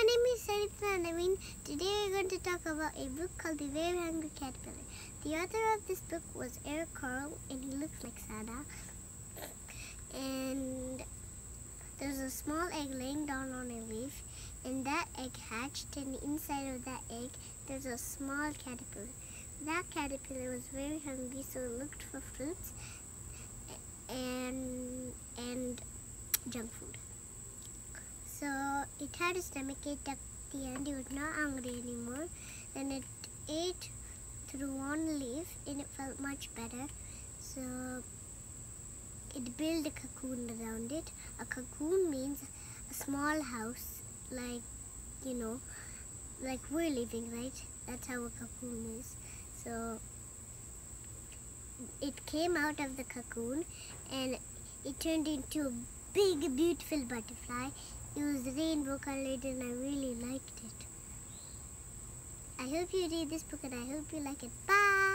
name is Sarita Naveen. Today we're going to talk about a book called The Very Hungry Caterpillar. The author of this book was Eric Carle, and he looks like Santa. And there's a small egg laying down on a leaf, and that egg hatched, and inside of that egg there's a small caterpillar. That caterpillar was very hungry, so it looked for fruits and junk food. So it had a stomachache at the end. It was not hungry anymore. Then it ate through one leaf and it felt much better. So it built a cocoon around it. A cocoon means a small house, like, like we're living, right? That's how a cocoon is. So it came out of the cocoon and it turned into a big, beautiful butterfly. It was rainbow colored and I really liked it. I hope you read this book and I hope you like it. Bye!